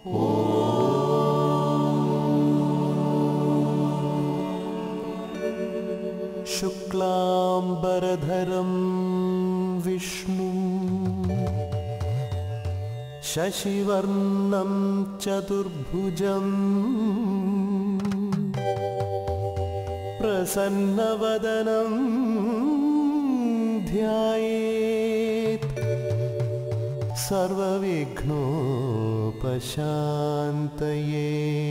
शुक्लांबरधरं विष्णुं शशिवर्णं चतुर्भुजं प्रसन्नवदनं ध्यायेत् सर्वविघ्नोपशान्तये।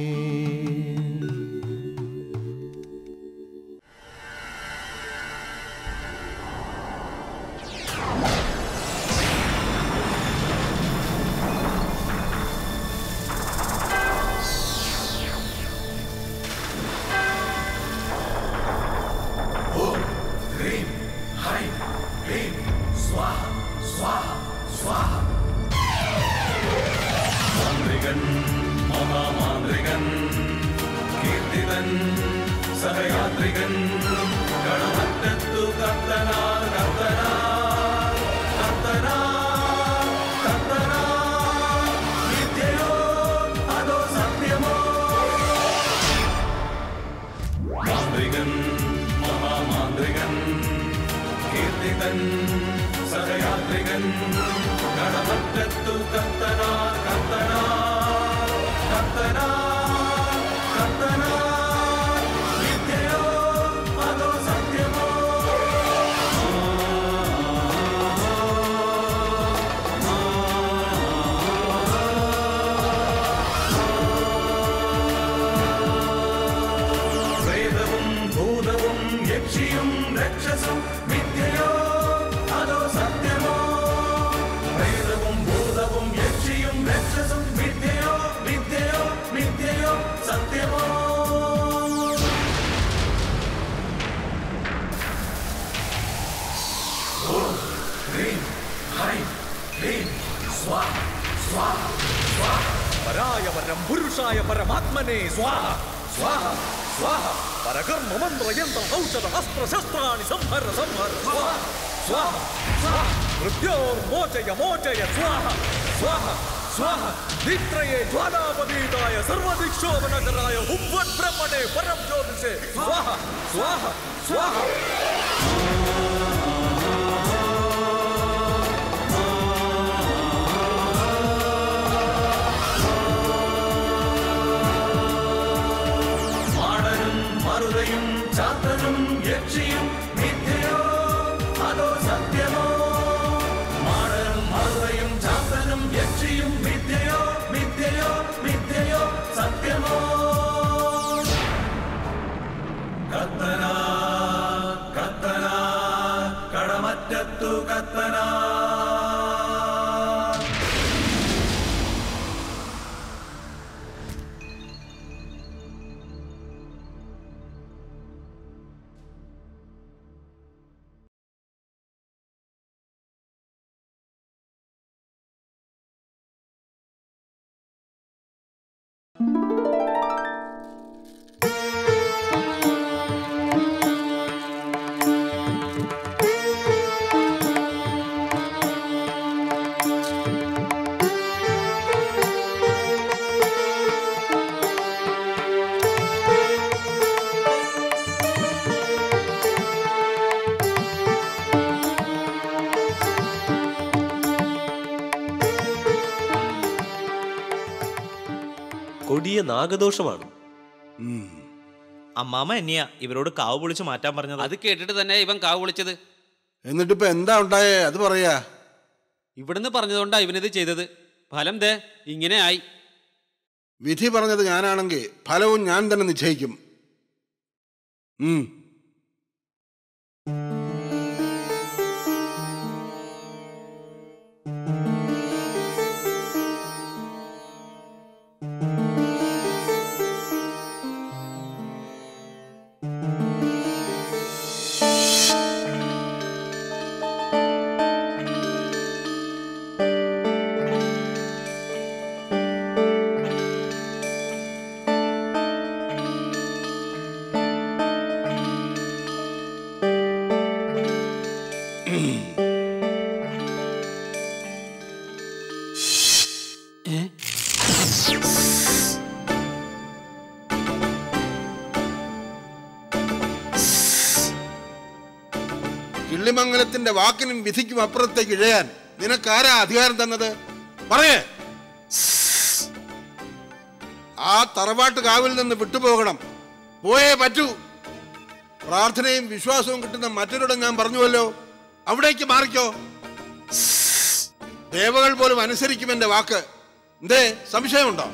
पुरुषाय परमात्मने स्वाहा स्वाहा स्वाहा परकर्म मंत्र यंत्र औषध अस्त्र शस्त्राणि संहर संहर स्वाहा स्वाहा स्वाहा मृत्योर्मोचय मोचय स्वाहा स्वाहा स्वाहा नित्रये ज्वालापदीताय सर्वदिक्षोभनकराय हुब्वद्ब्रह्मणे परम ज्योतिषे स्वाहा स्वाहा स्वाहा। चातनं यक्षियं मिथ्ययो अदो सत्यमो माडनं मरुदयं चातनं यक्षियं मिथ्ययो मिथ्ययो मिथ्ययो सत्यमो कत्तना कत्तना कडमट्टत्तु कत्तना കൊടിയ നാഗദോഷമാണ്. അമ്മാമ എന്നെയാ ഇവരോട് കാവ് പൊളിച്ച് മാറ്റാൻ പറഞ്ഞത്. അത് കേട്ടിട്ട് തന്നെ ഇവൻ കാവ് പൊളിച്ചത്. എന്നിട്ടിപ്പോ എന്താ ഉണ്ടായേ അത് പറയാ. ഇവിടുന്ന് പറഞ്ഞതുകൊണ്ടാ ഇവനിത് ചെയ്തത്. ഫലം ദേ ഇങ്ങനെ ആയി. വിധി പറഞ്ഞത് ഞാനാണെങ്കിൽ ഫലവും ഞാൻ തന്നെ നിശ്ചയിക്കും. കിള്ളിമംഗലത്തിന്റെ വാക്കിനും വിധിക്കും അപ്പുറത്തേക്ക് ഇഴയാൻ നിനക്കാരാ അധികാരം തന്നത്? പറയേ. ആ തറവാട്ട് കാവിൽ നിന്ന് വിട്ടുപോകണം, പോയേ പറ്റൂ. പ്രാർത്ഥനയും വിശ്വാസവും കിട്ടുന്ന മറ്റൊരിടം ഞാൻ പറഞ്ഞുവല്ലോ, അവിടേക്ക് മാറിക്കോ. ദേവകൾ പോലും അനുസരിക്കും എന്റെ വാക്ക്. എന്തേ, സംശയമുണ്ടോ?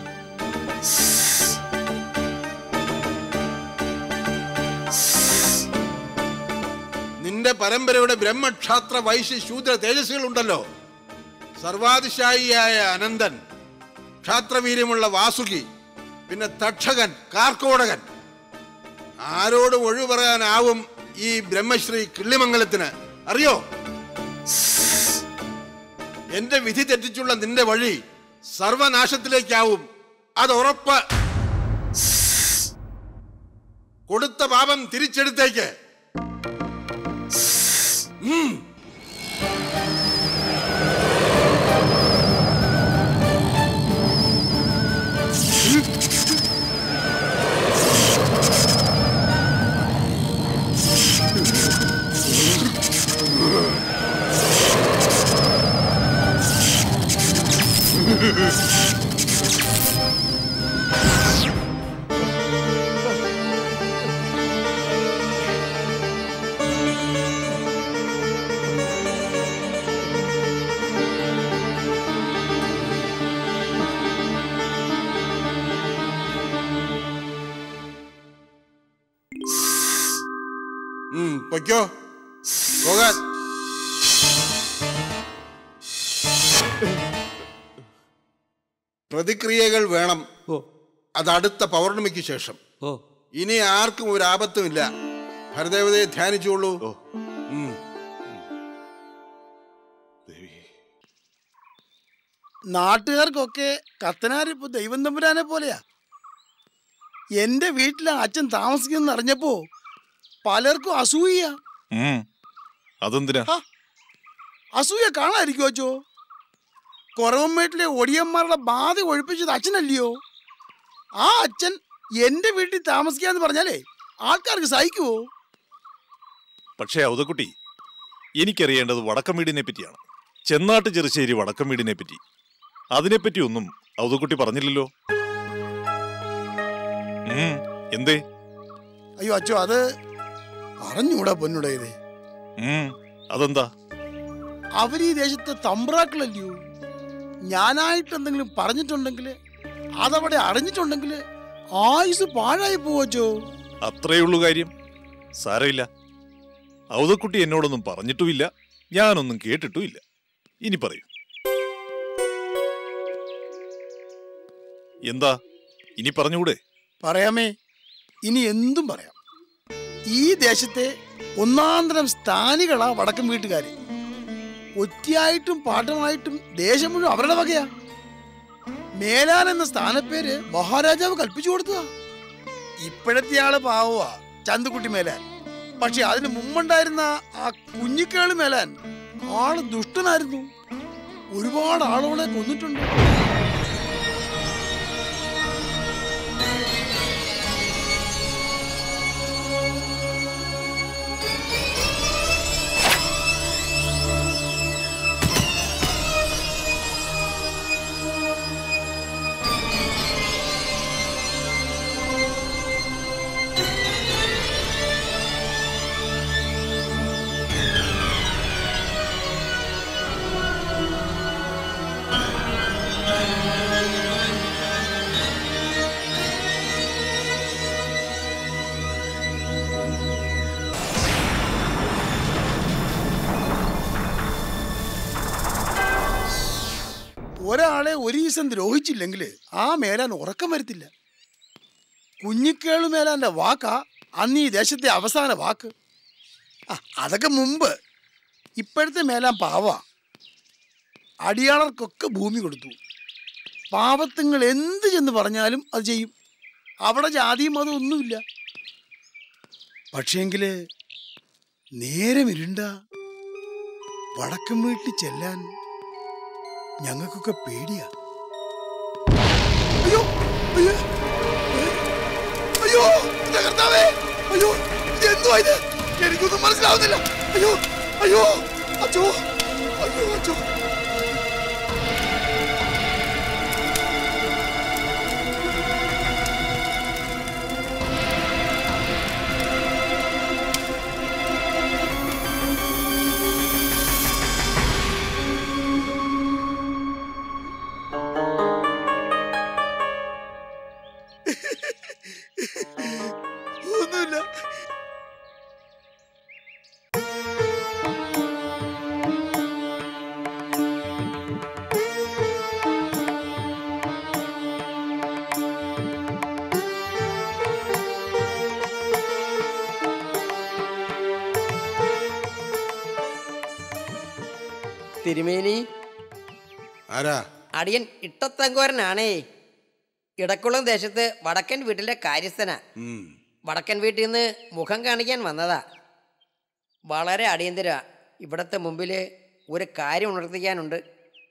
നിന്റെ പരമ്പരയുടെ ബ്രഹ്മക്ഷാത്ര വൈശ്യ ശൂദ്ര തേജസ്സുകൾ ഉണ്ടല്ലോ. സർവാതിശായിയായ അനന്തൻ, ക്ഷാത്രവീര്യമുള്ള വാസുകി, പിന്നെ തക്ഷകൻ, കാർക്കോടകൻ. ആരോടും ഒഴിവ് പറയാനാവും ഈ ബ്രഹ്മശ്രീ കിള്ളിമംഗലത്തിന്? അറിയോ? എന്റെ വിധി തെറ്റിച്ചുള്ള നിന്റെ വഴി സർവനാശത്തിലേക്കാവും, അത് ഉറപ്പ്. കൊടുത്ത പാപം തിരിച്ചെടുത്തേക്ക്. പൊയ്ക്കോ, പോകാൻ. പ്രതിക്രിയകൾ വേണം, അത് അടുത്ത പൗർണമിക്ക് ശേഷം. ഇനി ആർക്കും ഒരു ആപത്തുമില്ല. ഭരദേവതയെ ധ്യാനിച്ചോളൂ. നാട്ടുകാർക്കൊക്കെ കത്തനാരിപ്പോ ദൈവം തമ്പുരാനെ പോലെയാ. എന്റെ വീട്ടിലെ അച്ഛൻ താമസിക്കുന്ന അറിഞ്ഞപ്പോ പലർക്കും അസൂയ. അതെന്തിനാ അസൂയ? കാണാതിരിക്കുവോ അച്ചോ? കുറവമ്മേട്ടിലെ ഒടിയന്മാരുടെ ബാധ ഒഴിപ്പിച്ചത് അച്ഛനല്ലയോ? ആ അച്ഛൻ എന്റെ വീട്ടിൽ താമസിക്കാന്ന് പറഞ്ഞാലേ ആൾക്കാർക്ക് സഹിക്കുവോ? പക്ഷേ ഔതക്കുട്ടി, എനിക്കറിയേണ്ടത് വടക്കംവീടിനെ പറ്റിയാണ്. ചെന്നാട്ട് ചെറുശ്ശേരി വടക്കംവീടിനെ പറ്റി. അതിനെപ്പറ്റി ഒന്നും ഔതക്കുട്ടി പറഞ്ഞില്ലല്ലോ. എന്തേ? അയ്യോ അച്ചോ, അത് അറിഞ്ഞൂടാ പൊന്നൂടെ. ഇത് അതെന്താ? അവരീ ദേശത്തെ തമ്പ്രാക്കളല്ലയോ? ഞാനായിട്ട് എന്തെങ്കിലും പറഞ്ഞിട്ടുണ്ടെങ്കിൽ, അതവിടെ അറിഞ്ഞിട്ടുണ്ടെങ്കിൽ ആയുസ് പാഴായി പോവച്ചോ. അത്രയുള്ളൂ കാര്യം. സാരമില്ല. ഔതക്കുട്ടി എന്നോടൊന്നും പറഞ്ഞിട്ടുമില്ല, ഞാനൊന്നും കേട്ടിട്ടുമില്ല. ഇനി പറയൂ. എന്താ ഇനി പറഞ്ഞുകൂടെ? പറയാമേ, ഇനി എന്തും പറയാം. ഈ ദേശത്തെ ഒന്നാന്തരം സ്ഥാനികളാ വടക്കൻ വീട്ടുകാര്. ഒറ്റയായിട്ടും പാട്ടുമായിട്ടും ദേശം മുഴുവൻ അവരുടെ വകയാ. മേലാൻ എന്ന സ്ഥാനപ്പേര് മഹാരാജാവ് കൽപ്പിച്ചു കൊടുത്തതാ. ഇപ്പോഴത്തെ ആള് പാവുക ചന്തുക്കുട്ടി മേലാൻ. പക്ഷെ അതിന് മുമ്പുണ്ടായിരുന്ന ആ കുഞ്ഞിക്കേള് മേലാൻ ആള് ദുഷ്ടനായിരുന്നു. ഒരുപാട് ആളുകളെ കൊന്നിട്ടുണ്ട്. ഒരാളെ ഒരു ദിവസം ദ്രോഹിച്ചില്ലെങ്കിൽ ആ മേലാൻ ഉറക്കം വരത്തില്ല. കുഞ്ഞിക്കേളു മേലാന്റെ വാക്കാ അന്ന് ഈ ദേശത്തെ അവസാന വാക്ക്. അതൊക്കെ മുമ്പ്. ഇപ്പോഴത്തെ മേലാൻ പാവ. അടിയാളർക്കൊക്കെ ഭൂമി കൊടുത്തു. പാവത്തുങ്ങൾ എന്ത് ചെന്ന് പറഞ്ഞാലും അത് ചെയ്യും. അവിടെ ജാതിയും അതൊന്നുമില്ല. പക്ഷേങ്കിൽ നേരം ഇരുണ്ട വടക്കൻ വീട്ടിൽ ചെല്ലാൻ ഞങ്ങൾക്കൊക്കെ പേടിയാ. അയ്യോ അയ്യോ അയ്യോ, കർത്താവേ, അയ്യോ, എന്തുവാ ഇത്? എനിക്കൊന്നും മനസ്സിലാവുന്നില്ല. അയ്യോ അയ്യോ അച്ചോ അയ്യോ അച്ചോ. ഒന്നുമില്ല. തിരുമേനി, ആരാ? അടിയൻ ഇട്ടത്തങ്കോരനാണേ. ഇടക്കുളം ദേശത്ത് വടക്കൻ വീട്ടിലെ കാര്യസ്ഥനാ. വടക്കൻ വീട്ടിൽ നിന്ന് മുഖം കാണിക്കാൻ വന്നതാ. വളരെ അടിയന്തര. ഇവിടത്തെ മുമ്പിൽ ഒരു കാര്യം ഉണർത്തിക്കാനുണ്ട്.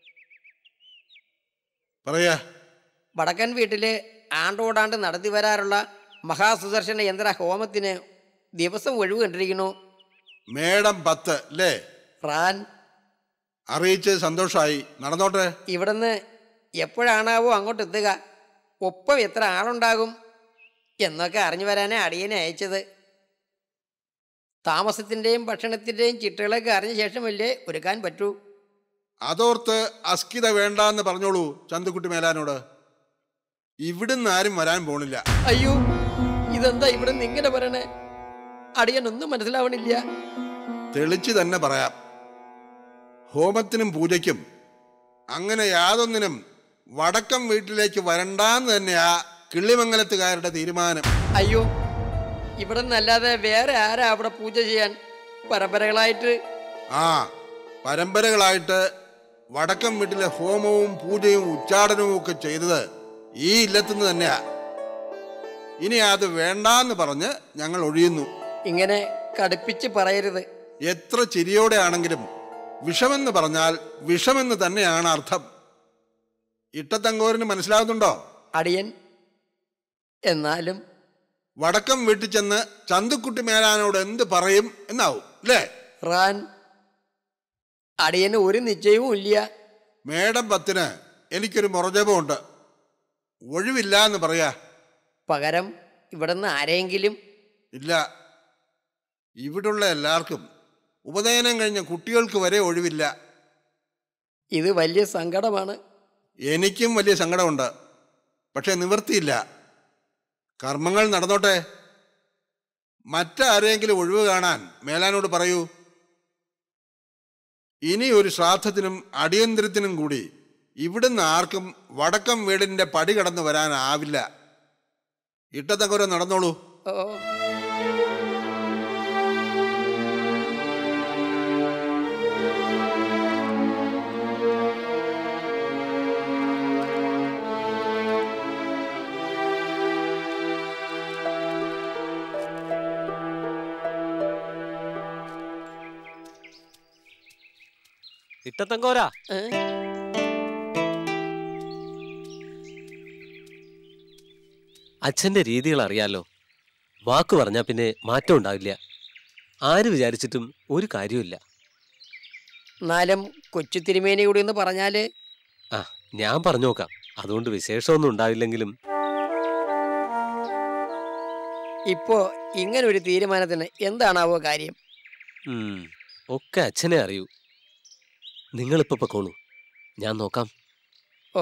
പറയാ. വടക്കൻ വീട്ടിൽ ആണ്ടോടാണ്ട് നടത്തി വരാറുള്ള മഹാസുദർശന യന്ത്ര ഹോമത്തിന് ദിവസം ഒഴിവ് കണ്ടിരിക്കുന്നു. മേടം 10 അല്ലേ? റാൻ അറിയിച്ച് സന്തോഷമായി. നടന്നോട്ടെ. ഇവിടുന്ന് എപ്പോഴാണാവോ അങ്ങോട്ട് എത്തുക, ഒപ്പം എത്ര ആളുണ്ടാകും എന്നൊക്കെ അറിഞ്ഞു വരാനേ അടിയനെ അയച്ചത്. താമസത്തിൻ്റെയും ഭക്ഷണത്തിൻ്റെയും ചിട്ടകളൊക്കെ അറിഞ്ഞ ശേഷമല്ലേ ഒരുക്കാൻ പറ്റൂ. അതോർത്ത് അസ്കിത വേണ്ടാന്ന് പറഞ്ഞോളൂ ചന്തുക്കുട്ടി മേലാനോട്. ഇവിടുന്ന് ആരും വരാൻ പോണില്ല. അയ്യോ, ഇതെന്താ ഇവിടുന്ന് ഇങ്ങനെ പറയണേ? അടിയനൊന്നും മനസ്സിലാവണില്ല. തെളിച്ച് തന്നെ പറയാം. ഹോമത്തിനും പൂജയ്ക്കും അങ്ങനെ യാതൊന്നിനും വടക്കം വീട്ടിലേക്ക് വരണ്ടാന്ന് തന്നെയാ കിള്ളിമംഗലത്തുകാരുടെ തീരുമാനം. അയ്യോ, ഇവിടെ നിന്നല്ലാതെ വേറെ ആരാ അവിടെ പൂജ ചെയ്യാൻ? പരമ്പരകളായിട്ട് പരമ്പരകളായിട്ട് വടക്കം വീട്ടിലെ ഹോമവും പൂജയും ഉച്ചാടനവും ഒക്കെ ചെയ്തത് ഈ ഇല്ലത്തുനിന്ന് തന്നെയാ. ഇനി അത് വേണ്ടാന്ന് പറഞ്ഞ് ഞങ്ങൾ ഒഴിയുന്നു. ഇങ്ങനെ കടുപ്പിച്ച് പറയരുത്. എത്ര ചിരിയോടെ ആണെങ്കിലും വിഷമെന്ന് പറഞ്ഞാൽ വിഷമെന്ന് തന്നെയാണ് അർത്ഥം. ഇട്ടത്തങ്കോരിന് മനസ്സിലാകുന്നുണ്ടോ? അടിയൻ എന്നാലും വടക്കം വീട്ടിൽ ചെന്ന് ചന്തുക്കുട്ടി മേലാനോട് എന്ത് പറയും എന്നാവും അല്ലേ? റാൻ, അടിയന് ഒരു നിശ്ചയവും ഇല്ല. മേടം 10 എനിക്കൊരു മുറജപമുണ്ട്. ഒഴിവില്ല എന്ന് പറയാ. പകരം ഇവിടുന്ന് ആരെങ്കിലും? ഇല്ല, ഇവിടുള്ള എല്ലാവർക്കും ഉപനയനം കഴിഞ്ഞ കുട്ടികൾക്ക് വരെ ഒഴിവില്ല. ഇത് വലിയ സങ്കടമാണ്. എനിക്കും വലിയ സങ്കടമുണ്ട്. പക്ഷെ നിവൃത്തിയില്ല. കർമ്മങ്ങൾ നടന്നോട്ടെ. മറ്റാരെങ്കിലും ഒഴിവ് കാണാൻ മേലാനോട് പറയൂ. ഇനി ഒരു ശ്രാദ്ധത്തിനും അടിയന്തരത്തിനും കൂടി ഇവിടുന്ന് ആർക്കും വടക്കം വീടിന്റെ പടി കടന്നു വരാനാവില്ല. ഇട്ടത്തങ്കോരം നടന്നോളൂ. ഇട്ടത്തങ്കോരാ, അച്ഛന്റെ രീതികൾ അറിയാലോ. വാക്ക് പറഞ്ഞാൽ പിന്നെ മാറ്റം ഉണ്ടാവില്ല. ആര് വിചാരിച്ചിട്ടും ഒരു കാര്യമില്ല. എന്നാലും കൊച്ചു തിരുമേനി കൂടി എന്ന് പറഞ്ഞാല് ഞാൻ പറഞ്ഞു നോക്കാം. അതുകൊണ്ട് വിശേഷമൊന്നും ഉണ്ടാവില്ലെങ്കിലും ഇപ്പോ ഇങ്ങനെ ഒരു തീരുമാനത്തിന് എന്താണാവോ കാര്യം? ഒക്കെ അച്ഛനെ അറിയൂ. നിങ്ങളിപ്പോ പൊക്കോളൂ, ഞാൻ നോക്കാം. ഓ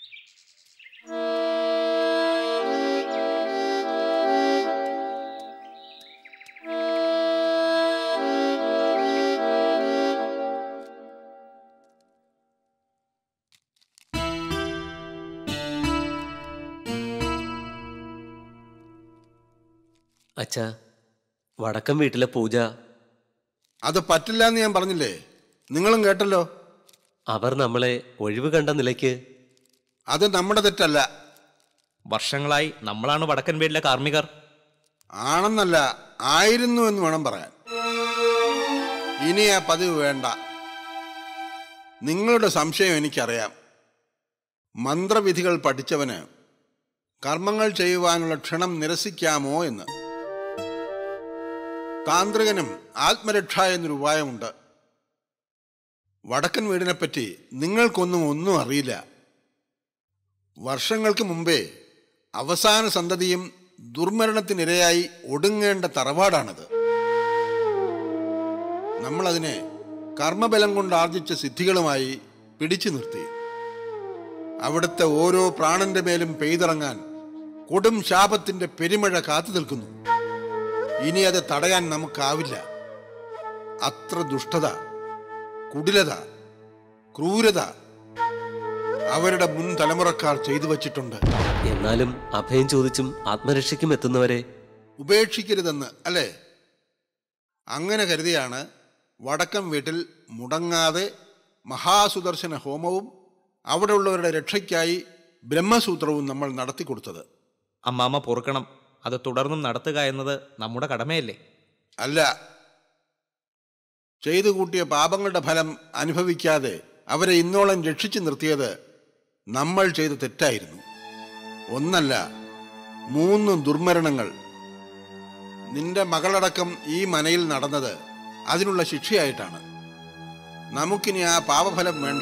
അച്ഛാ, വടക്കം വീട്ടിലെ പൂജ അത് പറ്റില്ല എന്ന് ഞാൻ പറഞ്ഞില്ലേ? നിങ്ങളും കേട്ടല്ലോ. അവർ നമ്മളെ ഒഴിവ് കണ്ട നിലയ്ക്ക്. അത് നമ്മുടെ തെറ്റല്ല. വർഷങ്ങളായി നമ്മളാണ് വടക്കൻ വീട്ടിലെ കാർമ്മികർ. ആണെന്നല്ല, ആയിരുന്നു എന്ന് വേണം പറയാൻ. ഇനി ആ പതിവ് വേണ്ട. നിങ്ങളുടെ സംശയം എനിക്കറിയാം. മന്ത്രവിധികൾ പഠിച്ചവന് കർമ്മങ്ങൾ ചെയ്യുവാനുള്ള ക്ഷണം നിരസിക്കാമോ എന്ന്. താന്ത്രികനും ആത്മരക്ഷ എന്നൊരു ഉപായമുണ്ട്. വടക്കൻ വീടിനെപ്പറ്റി ഒന്നും അറിയില്ല. വർഷങ്ങൾക്ക് മുമ്പേ അവസാന സന്തതിയും ദുർമരണത്തിനിരയായി ഒടുങ്ങേണ്ട തറവാടാണത്. നമ്മളതിനെ കർമ്മബലം കൊണ്ട് ആർജിച്ച സിദ്ധികളുമായി പിടിച്ചു നിർത്തി. അവിടുത്തെ ഓരോ പ്രാണന്റെ മേലും പെയ്തിറങ്ങാൻ കൊടും ശാപത്തിന്റെ പെരുമഴ കാത്തു നിൽക്കുന്നു. ഇനി അത് തടയാൻ നമുക്കാവില്ല. അത്ര ദുഷ്ടത, കുടിലത, ക്രൂരത അവരുടെ മുൻ തലമുറക്കാർ ചെയ്തു വച്ചിട്ടുണ്ട്. എന്നാലും അഭയം ചോദിച്ചും ആത്മരക്ഷയ്ക്കും എത്തുന്നവരെ ഉപേക്ഷിക്കരുതെന്ന് അല്ലേ? അങ്ങനെ കരുതിയാണ് വടക്കം വീട്ടിൽ മുടങ്ങാതെ മഹാസുദർശന ഹോമവും അവിടെ ഉള്ളവരുടെ രക്ഷയ്ക്കായി ബ്രഹ്മസൂത്രവും നമ്മൾ നടത്തിക്കൊടുത്തത്. അമ്മാമ്മ പൊറുക്കണം, അത് തുടർന്നും നടത്തുക എന്നത് നമ്മുടെ കടമയല്ലേ? അല്ല, ചെയ്തു കൂട്ടിയ പാപങ്ങളുടെ ഫലം അനുഭവിക്കാതെ അവരെ ഇന്നോളം രക്ഷിച്ചു നിർത്തിയത് നമ്മൾ ചെയ്ത തെറ്റായിരുന്നു. ഒന്നല്ല, 3 ദുർമരണങ്ങൾ. നിന്റെ മകളടക്കം ഈ മനയിൽ നടന്നത് അതിനുള്ള ശിക്ഷയായിട്ടാണ്. നമുക്കിനി ആ പാപഫലം വേണ്ട.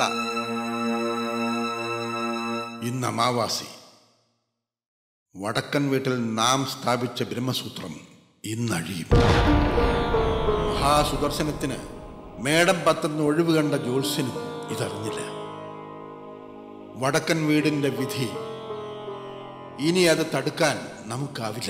ഇന്ന് അമാവാസി. വടക്കൻ വീട്ടിൽ നാം സ്ഥാപിച്ച ബ്രഹ്മസൂത്രം ഇന്നഴിയും. മഹാസുദർശനത്തിന് മേടം 10 ഒഴിവ് കണ്ട ജ്യോത്സ്യനും ഇതറിഞ്ഞില്ല. വടക്കൻ വീടിന്റെ വിധി ഇനി അത് തടുക്കാൻ നമുക്കാവില്ല.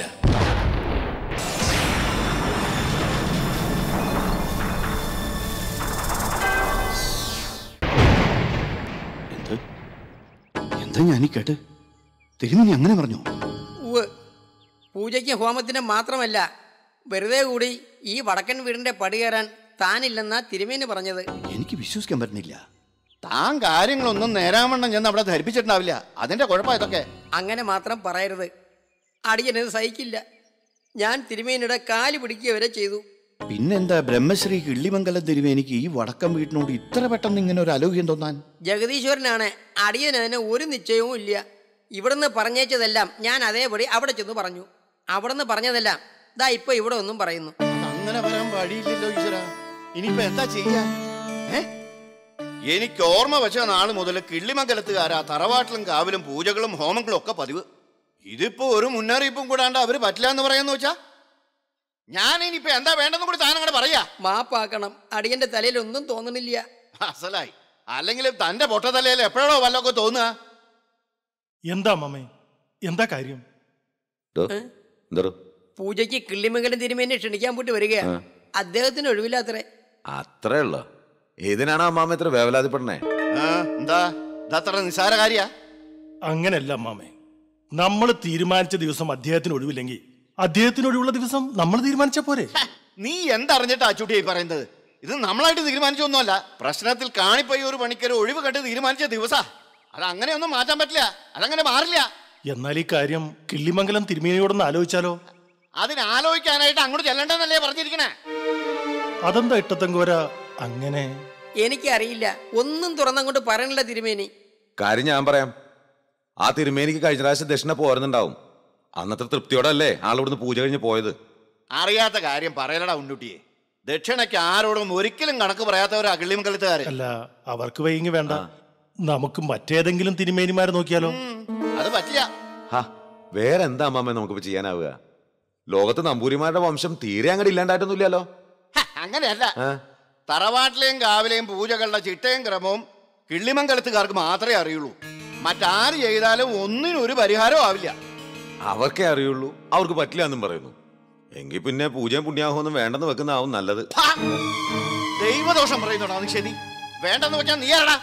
എന്താ ഞാനീ കേട്ട്? തിരുമേനി അങ്ങനെ പറഞ്ഞു? പൂജയ്ക്ക് ഹോമത്തിന് മാത്രമല്ല, വെറുതെ കൂടി ഈ വടക്കൻ വീടിന്റെ പടി കയറാൻ താനില്ലെന്നാ തിരുമേനി പറഞ്ഞത്. എനിക്ക് വിശ്വസിക്കാൻ പറ്റുന്നില്ല. താൻ കാര്യങ്ങളൊന്നും നേരാവണ്ണം ചെന്ന് അവിടെ ധരിപ്പിച്ചിട്ടുണ്ടാവില്ല. അതിന്റെ കുഴപ്പം ഇതൊക്കെ. അങ്ങനെ മാത്രം പറയരുത്. അടിയനത് സഹിക്കില്ല. ഞാൻ തിരുമേനിയുടെ കാല് പിടിക്കുക വരെ ചെയ്തു. പിന്നെന്താ ബ്രഹ്മശ്രീ കിള്ളിമംഗലം തിരുമേനിക്ക് ഈ വടക്കം വീട്ടിനോട് ഇത്ര പെട്ടെന്ന് ഇങ്ങനെ ഒരു അലോക്യം തോന്നാൻ? ജഗദീശ്വരനാണ്. അടിയനതിന് ഒരു നിശ്ചയവും ഇല്ല. ഇവിടുന്ന് പറഞ്ഞേച്ചതെല്ലാം ഞാൻ അതേപടി അവിടെ ചെന്ന് പറഞ്ഞു. അവിടുന്ന് പറഞ്ഞതെല്ലാം ദാ ഇപ്പൊ ഇവിടെ ഒന്നും പറയുന്നു. അങ്ങനെ വരാൻ വഴിയില്ലല്ലോ ഈശ്വര. ഇനിയിപ്പോ എന്താ ചെയ്യാ? എനിക്ക് ഓർമ്മ വെച്ച നാൾ മുതൽ കിള്ളിമംഗലത്തുകാരാ തറവാട്ടിലും കാവിലും പൂജകളും ഹോമങ്ങളും ഒക്കെ പതിവ്. ഇതിപ്പോ ഒരു മുന്നറിയിപ്പും കൂടാണ്ട് അവര് പറ്റില്ല എന്ന് പറയാന്ന് വെച്ചാ ഞാൻ ഇനിയിപ്പോ എന്താ വേണ്ടെന്ന് കൂടി താനങ്ങടെ പറയാ. മാപ്പാക്കണം. അടിയന്റെ തലയിൽ ഒന്നും തോന്നണില്ല. അസലായി. അല്ലെങ്കിലും തന്റെ പൊട്ട തലയിൽ എപ്പോഴോ വല്ലതൊക്കെ തോന്നുക. എന്താ അമ്മേ, എന്താ കാര്യം? പൂജയ്ക്ക് കിള്ളിമംഗലം തിരുമേനെ ക്ഷണിക്കാൻ പോയിട്ട് വരികയാ. അദ്ദേഹത്തിന് ഒഴിവില്ലാത്രേ. അത്രേ ഉള്ളോ? ഏതിനാണ് അമ്മാമ ഇത്ര വേവലാതിപ്പെടണേ? എന്താ അത്ര നിസ്സാര കാര്യ? അങ്ങനെയല്ല അമ്മാമേ. നമ്മൾ തീരുമാനിച്ച ദിവസം അദ്ദേഹത്തിന് ഒഴിവില്ലെങ്കിൽ അദ്ദേഹത്തിന് ഒഴിവുള്ള ദിവസം നമ്മൾ തീരുമാനിച്ച പോരെ? നീ എന്തറിഞ്ഞിട്ടാ അച്ചൂട്ടിയായി പറയുന്നത്? ഇത് നമ്മളായിട്ട് തീരുമാനിച്ചൊന്നുമല്ല. പ്രശ്നത്തിൽ കാണിപ്പോയി ഒരു പണിക്കൊരു ഒഴിവ് കണ്ട് തീരുമാനിച്ച ദിവസാ. അത് അങ്ങനെയൊന്നും മാറ്റാൻ പറ്റില്ല. അതങ്ങനെ മാറില്ല. എന്നാൽ ഈ കാര്യം കിള്ളിമംഗലം തിരുമേനിയോടൊന്ന് ആലോചിച്ചാലോ? അതിനാലോചിക്കാനായിട്ട് അങ്ങോട്ട് ചെല്ലണ്ടെന്നല്ലേ പറഞ്ഞിരിക്കണേ? അതെന്താ ഇട്ടത്തങ്കോര അങ്ങനെ? എനിക്കറിയില്ല. ഒന്നും തുറന്നങ്ങോട്ട് പറയണില്ല തിരുമേനി. കാര്യം ഞാൻ പറയാം. ആ തിരുമേനിക്ക് കഴിഞ്ഞ പ്രാവശ്യം ദക്ഷിണ പോരുന്നുണ്ടാവും. അന്നത്തെ തൃപ്തിയോടെ അല്ലേ ആളിവിടുന്ന് പൂജ കഴിഞ്ഞ് പോയത്. അറിയാത്ത കാര്യം പറയലടാ ഉണ്ണുട്ടിയെ. ദക്ഷിണയ്ക്ക് ആരോടും ഒരിക്കലും കണക്ക് പറയാത്തവരാ കിള്ളിമംഗലത്തുകാര്. അല്ല, അവർക്ക് വൈകി വേണ്ട. നമുക്ക് മറ്റേതെങ്കിലും തിരുമേനിമാരെ നോക്കിയാലോ? അത് പറ്റില്ല. വേറെ എന്താ അമ്മാമേ നമുക്കിപ്പോ ചെയ്യാനാവുക? ലോകത്ത് നമ്പൂരിമാരുടെ വംശം തീരെ അങ്ങോട്ട് ഇല്ലാണ്ടായിട്ടൊന്നുമില്ലല്ലോ. അങ്ങനെയല്ല. തറവാട്ടിലെയും കാവിലെയും പൂജകളുടെ ചിട്ടയും ക്രമവും കിള്ളിമംഗലത്തുകാർക്ക് മാത്രമേ അറിയുള്ളൂ. മറ്റാര് ചെയ്താലും ഒന്നിനും ഒരു പരിഹാരവും ആവില്ല. അവർക്കേ അറിയുള്ളൂ, അവർക്ക് പറ്റില്ല എന്നും പറയുന്നു. എങ്കിൽ പിന്നെ പൂജയും പുണ്യാഹമൊന്നും വേണ്ടെന്ന് വെക്കുന്നതാവും നല്ലത്. ദൈവദോഷം പറയുന്നുണ്ടോ? അത് ശരി. വേണ്ടെന്ന് വെച്ചാൽ നീ ആരടാ?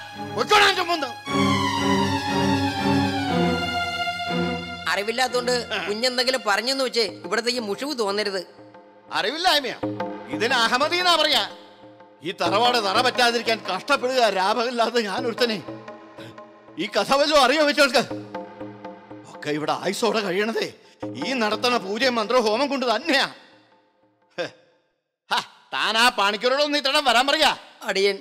അറിവില്ലാത്തോണ്ട് കുഞ്ഞെന്തെങ്കിലും പറഞ്ഞെന്ന് വെച്ച് ഇവിടത്തേക്ക് മുഷിവ് തോന്നരുത്. അറിവില്ലായ്മയാ ഇതിന് അഹമ്മദി എന്നാ പറയാ. ഈ തറവാട് തറ പറ്റാതിരിക്കാൻ കഷ്ടപ്പെടുക രാപമില്ലാതെ ഞാൻ ഒരുത്തനെ. ഈ കഥ വല്ലതും അറിയോ വെച്ചോൾക്ക്? ഒക്കെ ഇവിടെ ആയുസോടെ കഴിയണതേ ഈ നടത്തണ പൂജയും മന്ത്രവും ഹോമം കൊണ്ട് തന്നെയാ. താൻ ആ പാണിക്കരോടൊന്നും ഇത്തടം വരാൻ പറയാ. അടിയൻ.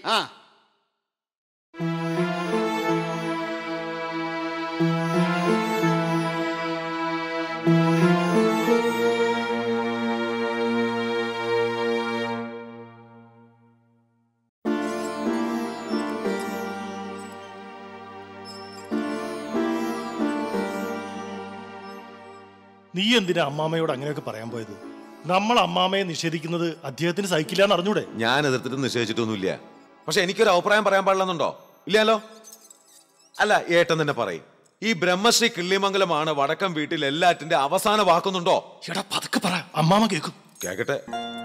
നീ എന്തിനാ അമ്മാമയോട് അങ്ങനെയൊക്കെ പറയാൻ പോയത്? നമ്മൾ അമ്മാമയെ നിഷേധിക്കുന്നത് അദ്ദേഹത്തിന് സഹിക്കില്ല എന്ന് അറിഞ്ഞൂടെ? ഞാൻ എതിർത്തിട്ട് നിഷേധിച്ചിട്ടൊന്നുമില്ല. പക്ഷെ എനിക്കൊരു അഭിപ്രായം പറയാൻ പാടില്ലെന്നുണ്ടോ? ഇല്ലല്ലോ. അല്ല, ഏട്ടൻ തന്നെ പറയും, ഈ ബ്രഹ്മശ്രീ കിള്ളിമംഗലമാണ് വടക്കം വീട്ടിൽ എല്ലാറ്റിന്റെ അവസാന വാക്കുന്നുണ്ടോ? എടാ പതുക്കെ പറ, അമ്മാമ കേൾക്കും. കേക്കട്ടെ.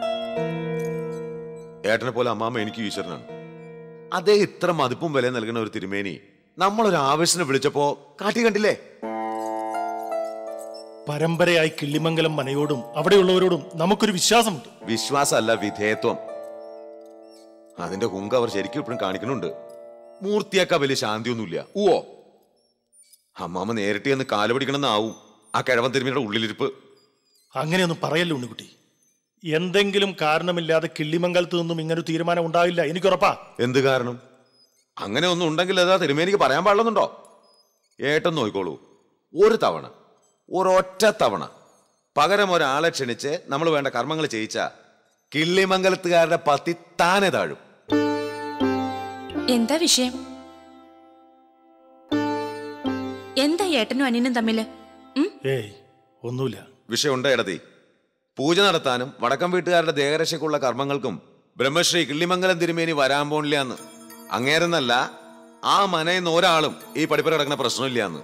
ഏട്ടനെ പോലെ അമ്മാമ എനിക്ക് ഈശ്വരനാണ്. അതേ ഇത്ര മതിപ്പും വില നൽകുന്ന ഒരു തിരുമേനി നമ്മളൊരു ആവശ്യത്തിന് വിളിച്ചപ്പോ കാട്ടി കണ്ടില്ലേ? പരമ്പരയായി കിള്ളിമംഗലം മനയോടും അവിടെയുള്ളവരോടും നമുക്കൊരു വിശ്വാസമുണ്ട്. വിശ്വാസമല്ല, വിധേയത്വം. അതിന്റെ ഹുങ്ക് അവർ ശരിക്കും ഇപ്പോഴും കാണിക്കുന്നുണ്ട്. മൂർത്തിയാക്കാ വലിയ ശാന്തിയൊന്നുമില്ല. ഓ, അമ്മാമ നേരിട്ട് എന്ന് കാല് പിടിക്കണമെന്നാവും ആ കിഴവൻ തിരുമേനിയുടെ ഉള്ളിലിരിപ്പ്. അങ്ങനെയൊന്നും പറയല്ലോ ഉണ്ണിക്കുട്ടി. എന്തെങ്കിലും കാരണമില്ലാതെ കിള്ളിമംഗലത്ത് നിന്നും ഇങ്ങനൊരു തീരുമാനം ഉണ്ടാവില്ല, എനിക്കുറപ്പാ. എന്ത് കാരണം? അങ്ങനെ ഒന്നും ഉണ്ടെങ്കിൽ അതാ തിരുമേനിക്ക് പറയാൻ പാടില്ലെന്നുണ്ടോ? ഏട്ടൻ നോക്കിക്കോളൂ, ഒരു തവണ, ഒരൊറ്റ തവണ പകരം ഒരാളെ ക്ഷണിച്ച് നമ്മൾ വേണ്ട കർമ്മങ്ങൾ ചെയ്യിച്ച കിള്ളിമംഗലത്തുകാരുടെ പത്തി താനെ താഴും. എന്താ വിഷയം? എന്താ ഏട്ടനും അനിയനും തമ്മില്? ഏയ് ഒന്നുമില്ല. വിഷയമുണ്ട് എടതി. പൂജ നടത്താനും വടക്കം വീട്ടുകാരുടെ ദേഹരക്ഷയ്ക്കുള്ള കർമ്മങ്ങൾക്കും ബ്രഹ്മശ്രീ കിള്ളിമംഗലം തിരുമേനി വരാൻ പോണില്ല എന്ന്. അങ്ങേരെന്നല്ല, ആ മനയിന്ന് ഒരാളും ഈ പഠിപ്പുര കിടക്കുന്ന പ്രശ്നമില്ല എന്ന്.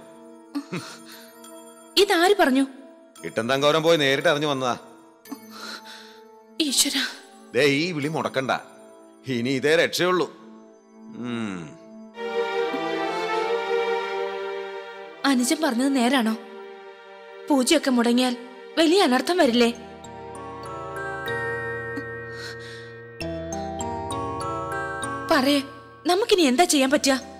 ഇതാര് പറഞ്ഞു? ഇട്ടന്തങ്കോരം പോയി നേരിട്ട് അറിഞ്ഞു വന്നതാ. ഈശ്വര, ദേ ഈ വിളി മുടക്കണ്ട, ഇനി ഇതേ രക്ഷയുള്ളൂ. അനുജൻ പറഞ്ഞത് നേരാണോ? പൂജയൊക്കെ മുടങ്ങിയാൽ വലിയ അനർത്ഥം വരില്ലേ? പറയേ, നമുക്കിനി എന്താ ചെയ്യാൻ പറ്റുക?